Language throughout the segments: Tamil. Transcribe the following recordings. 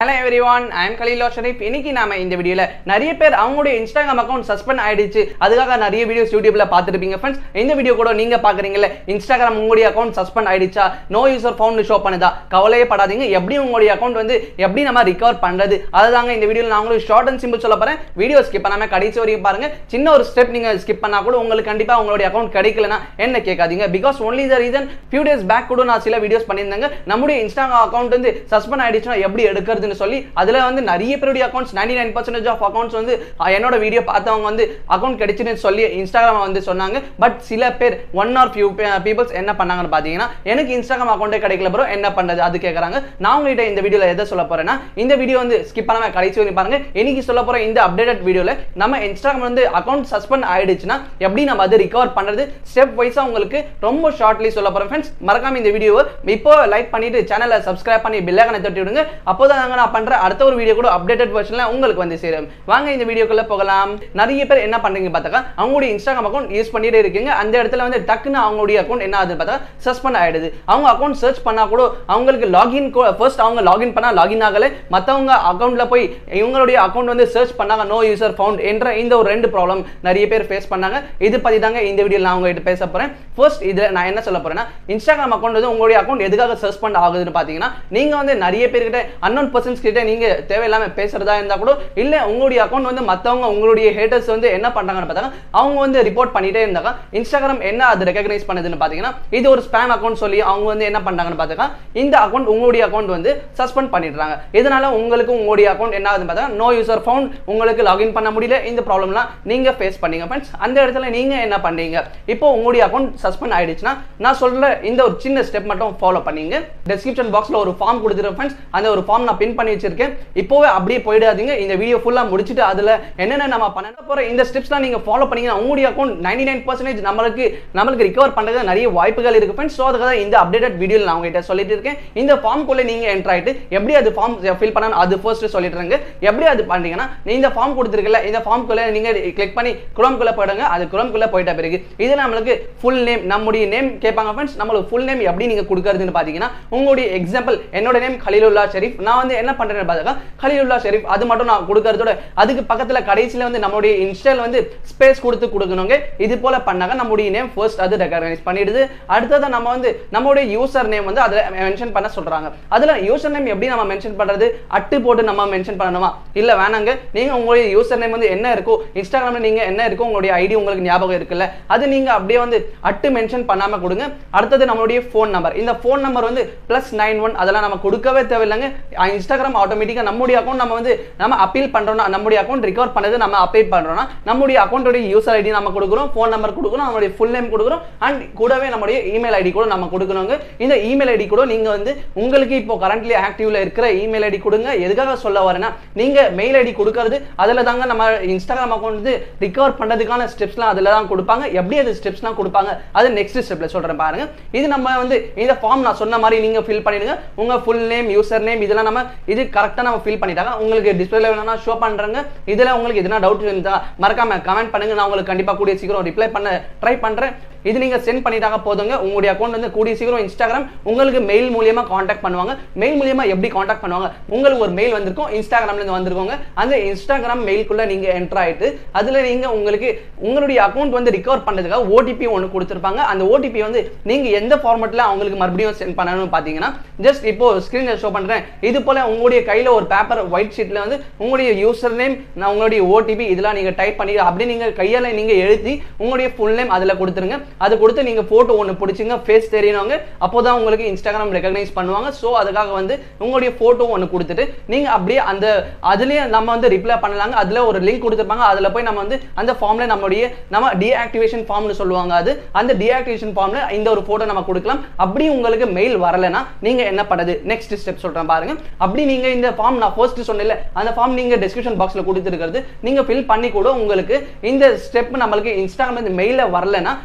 Hello everyone, I am Khalil Sharif. இன்னைக்கு நாம இந்த வீடியோல நிறைய பேர் அவங்களுடைய Instagram அக்கவுண்ட் சஸ்பெண்ட் ஆயிடுச்சு. அதுக்காக நிறைய வீடியோஸ் YouTubeல பார்த்திருப்பீங்க फ्रेंड्स. இந்த வீடியோ கூட நீங்க பாக்குறீங்கல Instagram உங்களுடைய அக்கவுண்ட் சஸ்பெண்ட் ஆயிடுச்சா, நோ யூசர் ஃபவுண்ட் ஷோ பண்ணுதா, கவலையே படாதீங்க. எப்படி உங்களுடைய அக்கவுண்ட் வந்து எப்படி நம்ம ரிகவர் பண்றது அதுதாங்க இந்த வீடியோல நான் உங்களுக்கு ஷார்ட் அண்ட் சிம்பிள் சொல்ல போறேன். வீடியோ ஸ்கிப் பண்ணாம கடைசி வரைக்கும் பாருங்க. சின்ன ஒரு ஸ்டெப் நீங்க ஸ்கிப் பண்ணா கூட உங்களுக்கு கண்டிப்பா உங்களுடைய அக்கவுண்ட் கிடைக்கலனா என்ன கேட்காதீங்க. because only the reason few days back கூட நான் சில வீடியோஸ் பண்ணிருந்தேங்க. நம்முடைய Instagram அக்கவுண்ட் வந்து சஸ்பெண்ட் ஆயிடுச்சுனா எப்படி எடுக்கிறது சொல்லி அதுல வந்து நிறைய பேருடைய அக்கவுண்ட்ஸ் 99% ஆஃப் அக்கவுண்ட்ஸ் வந்து என்னோட வீடியோ பார்த்தவங்க வந்து அக்கவுண்ட் கிடைச்சிருன்னு சொல்லி Instagram வந்து சொன்னாங்க. பட் சில பேர் ஒன் ஆர் ஃபியூ பீப்பிள்ஸ் என்ன பண்ணாங்கன்னு பாத்தீங்கன்னா எனக்கு Instagram அக்கவுண்டே கிடைக்கல ப்ரோ என்ன பண்றது அது கேக்குறாங்க. நான் உங்ககிட்ட இந்த வீடியோல எதை சொல்ல போறேன்னா இந்த வீடியோ வந்து ஸ்கிப் பண்ணாம கடைசி வரைக்கும் பாருங்க. இன்னைக்கு சொல்ல போற இந்த அப்டேட்டட் வீடியோல நம்ம Instagram வந்து அக்கவுண்ட் சஸ்பெண்ட் ஆயிடுச்சுனா எப்படி நம்ம அதை ரிகவர் பண்றது ஸ்டெப் வைஸா உங்களுக்கு ரொம்ப ஷார்ட்லி சொல்ல போறேன் फ्रेंड्स. மறக்காம இந்த வீடியோவை இப்போ லைக் பண்ணிட்டு சேனலை சப்ஸ்கிரைப் பண்ணி பெல் ஐகானை தட்டி விடுங்க. அப்போதான் நான் பண்ற அடுத்த ஒரு வீடியோ கூட அப்டேட்டட் வெர்ஷன்ல உங்களுக்கு வந்து சேரும். வாங்க இந்த வீடியோக்குள்ள போகலாம். நிறைய பேர் என்ன பண்றீங்க பார்த்தாக்க அவங்களுடைய Instagram அக்கவுண்ட் யூஸ் பண்ணிட்டே இருக்கீங்க. அந்த இடத்துல வந்து டக்குன்னு அவங்களுடைய அக்கவுண்ட் என்ன ஆகுது பார்த்தா சஸ்பெண்ட் ஆயிடுது. அவங்க அக்கவுண்ட் சர்ச் பண்ணா கூட அவங்களுக்கு லாகின் ஃபர்ஸ்ட் அவங்க லாகின் பண்ணா லாகின் ஆகல. மத்தவங்க அக்கவுண்ட்ல போய் இவங்களுடைய அக்கவுண்ட் வந்து சர்ச் பண்ணாங்க நோ யூசர் ஃபவுண்ட் என்ற இந்த ஒரு ரெண்டு ப்ராப்ளம் நிறைய பேர் ஃபேஸ் பண்ணாங்க. இது பத்தி தாங்க இந்த வீடியோல நான் உங்ககிட்ட பேச போறேன். ஃபர்ஸ்ட் இது நான் என்ன சொல்ல போறேன்னா Instagram அக்கவுண்ட் வந்து உங்களுடைய அக்கவுண்ட் எதுக்காக சஸ்பெண்ட் ஆகுதுன்னு பாத்தீங்கன்னா நீங்க வந்து நிறைய பேர்கிட்ட அன்னோன் பர்சன்ஸ் கிட்ட நீங்க தேவையில்லாம பேசுறதா இருந்தா கூட இல்ல உங்களுடைய அக்கவுண்ட் வந்து மத்தவங்க உங்களுடைய ஹேட்டர்ஸ் வந்து என்ன பண்றாங்கன்னு பார்த்தாங்க அவங்க வந்து ரிப்போர்ட் பண்ணிட்டே இருந்தாங்க. Instagram என்ன அது ரெகக்னைஸ் பண்ணுதுன்னு பாத்தீங்கன்னா இது ஒரு ஸ்பாம் அக்கவுண்ட் சொல்லி அவங்க வந்து என்ன பண்றாங்கன்னு பார்த்தாங்க இந்த அக்கவுண்ட் உங்களுடைய அக்கவுண்ட் வந்து சஸ்பெண்ட் பண்ணிடுறாங்க. இதனால உங்களுக்கு உங்களுடைய அக்கவுண்ட் என்ன ஆகுதுன்னு பார்த்தா நோ யூசர் ஃபவுண்ட் உங்களுக்கு லாகின் பண்ண முடியல. இந்த ப்ராப்ளம்லாம் நீங்க ஃபேஸ் பண்ணீங்க फ्रेंड्स. அந்த இடத்துல நீங்க என்ன பண்றீங்க இப்போ உங்களுடைய அக்கவுண்ட் சஸ்பெண்ட் ஆயிடுச்சுனா நான் சொல்ற இந்த ஒரு சின்ன ஸ்டெப் மட்டும் ஃபாலோ பண்ணீங்க. டிஸ்கிரிப்ஷன் பாக்ஸ்ல ஒரு ஃபார்ம் கொடுத்துறேன் फ्रेंड्स. அந்த ஒரு ஃபார்ம் நான் பின் பண்ணி வச்சிருக்கேன். இப்போவே அப்படியே போயிடாதீங்க. இந்த வீடியோ ஃபுல்லா முடிச்சிட்டு அதுல என்னென்ன நம்ம பண்ண போற இந்த ஸ்டெப்ஸ்லாம் நீங்க ஃபாலோ பண்ணீங்கன்னா உங்களுடைய அக்கவுண்ட் 99% நமக்கு ரிகவர் பண்றது நிறைய வாய்ப்புகள் இருக்கு फ्रेंड्स. சோ அதுக்காக இந்த அப்டேட்டட் வீடியோல நான் உங்ககிட்ட சொல்லிட்டு இருக்கேன். இந்த ஃபார்ம் குள்ள நீங்க என்டர் ஆயிட்டு எப்படி அது ஃபார்ம் ஃபில் பண்ணனும் அது ஃபர்ஸ்ட் சொல்லிடுறேங்க. எப்படி அது பண்றீங்கன்னா இந்த ஃபார்ம் கொடுத்திருக்கல இந்த ஃபார்ம் குள்ள நீங்க கிளிக் பண்ணி Chrome குள்ள போடுங்க. அது Chrome குள்ள போய்ட்ட பிறகு இது நமக்கு ஃபுல் நேம் நம்முடைய நேம் கேட்பாங்க फ्रेंड्स. நமக்கு ஃபுல் நேம் எப்படி நீங்க கொடுக்கிறதுன்னு பாத்தீங்கன்னா உங்களுடைய எக்ஸாம்பிள் என்னோட நேம் கலீலுல்லா ஷரீஃப். நான் வந்து என்ன பண்றேன்னு பாத்தா கலீலுல்லா ஷரீஃப் அது மட்டும் நான் கொடுக்கிறதோட அதுக்கு பக்கத்துல கடைசில வந்து நம்மளுடைய இன்ஸ்டால வந்து ஸ்பேஸ் கொடுக்கணுங்க. இது போல பண்ணாங்க நம்மளுடைய நேம் ஃபர்ஸ்ட் அது ரெகக்னைஸ் பண்ணிடுது. அடுத்தது நம்ம வந்து நம்மளுடைய யூசர் நேம் வந்து அதுல மென்ஷன் பண்ண சொல்றாங்க. அதுல யூசர் நேம் எப்படி நம்ம மென்ஷன் பண்றது அட்டு போட்டு நம்ம மென்ஷன் பண்ணணுமா இல்ல வேணாங்க. நீங்க உங்களுடைய யூசர் நேம் வந்து என்ன இருக்கோ Instagramல நீங்க என்ன இருக்கோ உங்களுடைய ஐடி உங்களுக்கு ஞாபகம் இருக்குல்ல அது நீங்க அப்படியே வந்து அட்டு மென்ஷன் பண்ணாம கொடுங்க. அடுத்தது நம்மளுடைய ஃபோன் நம்பர் இந்த ஃபோன் நம்பர் வந்து +91 அதெல்லாம் நம்ம கொடுக்கவே தேவையில்லைங்க. Instagram ஆட்டோமேட்டிக்கா நம்மளுடைய அக்கவுண்ட் நம்ம அப்பீல் பண்றோம்னா நம்மளுடைய அக்கவுண்ட் ரிகவர் பண்ணது நம்ம அப்பீல் பண்றோம்னா நம்மளுடைய அக்கவுண்டோட யூசர் ஐடி நம்ம கொடுக்குறோம், ஃபோன் நம்பர் கொடுக்குறோம், நம்மளுடைய ஃபுல் நேம் கொடுக்குறோம் அண்ட் கூடவே நம்மளுடைய இமெயில் ஐடி கூட நம்ம கொடுக்கணுங்க. இந்த இமெயில் ஐடி கூட நீங்க வந்து உங்களுக்கு இப்போ கரண்ட்லி ஆக்டிவ்ல இருக்கிற இமெயில் ஐடி கொடுங்க. எதுக்காக சொல்ல வரேன்னா நீங்க மெயில் ஐடி கொடுக்கிறது அதுல தாங்க நம்ம Instagram அக்கவுண்ட் வந்து ரிகவர் பண்றதுக்கான ஸ்டெப்ஸ்லாம் அதுல தான் கொடுப்பாங்க. எப்படி அது ஸ்டெப்ஸ்லாம் கொடுப்பாங்க அது நெக்ஸ்ட் ஸ்டெப்ல சொல்றேன் பாருங்க. இது நம்ம வந்து இந்த ஃபார்ம் நான் சொன்ன மாதிரி நீங்க ஃபில் பண்ணிடுங்க. உங்க ஃபுல் நேம் யூசர் நேம் இதெல்லாம் நம்ம இது கரெக்ட்டா நம்ம ஃபில் பண்ணிட்டாங்க. உங்களுக்கு டிஸ்ப்ளேல வேணும்னா ஷோ பண்றேங்க. இதுல உங்களுக்கு எதனா டவுட் இருந்தா மறக்காம கமெண்ட் பண்ணுங்க. நான் உங்களுக்கு கண்டிப்பா கூடிய சீக்கிரம் ரிப்ளை பண்ண ட்ரை பண்றேன். இது நீங்க சென்ட் பண்ணிட்டாங்க போதுங்க. உங்களுடைய அக்கவுண்ட் வந்து கூடிய சீக்கிரம் Instagram உங்களுக்கு மெயில் மூலமா காண்டாக்ட் பண்ணுவாங்க. மெயில் மூலமா எப்படி காண்டாக்ட் பண்ணுவாங்க உங்களுக்கு ஒரு மெயில் வந்திருக்கும் Instagramல இருந்து வந்திருக்கோங்க. அந்த Instagram மெயிலுக்குள்ள நீங்க என்டர் ஆயிட்டு அதுல நீங்க உங்களுக்கு உங்களுடைய அக்கவுண்ட் வந்து ரிகவர் பண்றதுக்காக OTP ஒன்னு கொடுத்திருப்பாங்க. அந்த OTP வந்து நீங்க எந்த ஃபார்மட்ல அவங்களுக்கு மறுபடியும் சென்ட் பண்ணணும்னு பாத்தீங்கன்னா ஜஸ்ட் இப்போ ஸ்கிரீன்ல ஷோ பண்றேன். இது போல உங்களுடைய கையில ஒரு பேப்பர் ஒயிட் ஷீட்ல வந்து உங்களுடைய யூசர் நேம் உங்களுடைய OTP இதெல்லாம் நீங்க டைப் பண்ணி அப்படியே நீங்க கையால நீங்க எழுதி உங்களுடைய ஃபுல் நேம் அதுல கொடுத்துருங்க. அது கொடுத்து நீங்க போட்டோ ஒன்னு பிடிச்சிங்க ஃபேஸ் தெரியணுங்க. அப்போதான் உங்களுக்கு Instagram ரெகக்னைஸ் பண்ணுவாங்க. சோ அதுக்காக வந்து உங்களுடைய போட்டோ ஒன்னு கொடுத்துட்டு நீங்க அப்படியே அந்த அதுலயே நம்ம வந்து ரிப்ளை பண்ணலாங்க. அதுல ஒரு லிங்க் கொடுத்திருப்பாங்க. அதுல போய் நம்ம வந்து அந்த ஃபார்ம்ல நம்ம டீஆக்டிவேஷன் ஃபார்ம்னு சொல்லுவாங்க. அது அந்த டீஆக்டிவேஷன் ஃபார்ம்ல இந்த ஒரு போட்டோ நம்ம கொடுக்கலாம். அப்படி உங்களுக்கு மெயில் வரலனா நீங்க என்ன பண்றது நெக்ஸ்ட் ஸ்டெப் சொல்றேன் பாருங்க. அப்படி நீங்க இந்த ஃபார்ம் நான் ஃபர்ஸ்ட் சொன்னேன்ல அந்த ஃபார்ம் நீங்க டிஸ்கிரிப்ஷன் பாக்ஸ்ல கொடுத்திருக்கிறது நீங்க ஃபில் பண்ணி கூட உங்களுக்கு இந்த ஸ்டெப் நமக்கு Instagramல இந்த மெயில வரலனா நீங்க என்ன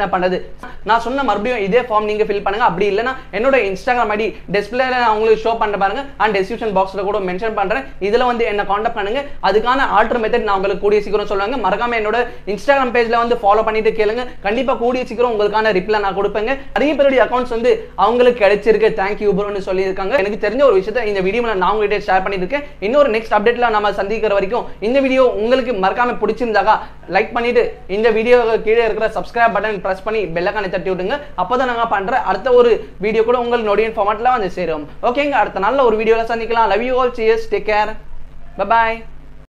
என்ன பண்றது? நான் சொன்ன மறுபடியும் இதே ஃபார்ம் நீங்க ஃபில் பண்ணுங்க. அப்படி இல்லைன்னா என்னோட இன்ஸ்டாகிராம் ஐடி டிஸ்பிளேல நான் உங்களுக்கு ஷோ பண்ண பாருங்க, அண்ட் டிஸ்கிரிப்ஷன் பாக்ஸ்ல கூட மென்ஷன் பண்றேன். இதுல வந்து என்ன காண்டாக்ட் பண்ணுங்க. அதுக்கான ஆல்டர் மெத்தட் நான் உங்களுக்கு கூடிய சீக்கிரம் சொல்லுவாங்க. மறக்காம என்னோட இன்ஸ்டாகிராம் பேஜ்ல வந்து ஃபாலோ பண்ணிட்டு கேளுங்க. கண்டிப்பா கூடிய சீக்கிரம் உங்களுக்கான ரிப்ளை நான் கொடுப்பேங்க. நிறைய பேருடைய அக்கௌண்ட்ஸ் வந்து அவங்களுக்கு கிடைச்சிருக்கு, தேங்க்யூ ப்ரோன்னு சொல்லியிருக்காங்க. எனக்கு தெரிஞ்ச ஒரு விஷயத்தை இந்த வீடியோல நான் உங்ககிட்ட ஷேர் பண்ணிட்டு இருக்கேன். இன்னொரு நெக்ஸ்ட் அப்டேட்ல நம்ம சந்திக்கிற வரைக்கும் இந்த வீடியோ உங்களுக்கு மறக்காம பிடிச்சிருந்தாக்கா லைக் பண்ணிட்டு இந்த வீடியோ கீழே இருக்கிற சப்ஸ்கிரைப் பட்டன் பிரஸ் பண்ணி பெல் ஐகானை தட்டி விடுங்க. அப்பதான் நாங்க பண்ற அடுத்த ஒரு வீடியோ கூட உங்களுக்கு நோட்டிஃபிகேஷன் ஃபார்மட்ல வந்து சேரும். ஓகேங்க, அடுத்த நல்ல ஒரு வீடியோல சந்திக்கலாம். Love you all, cheers, take care, bye by.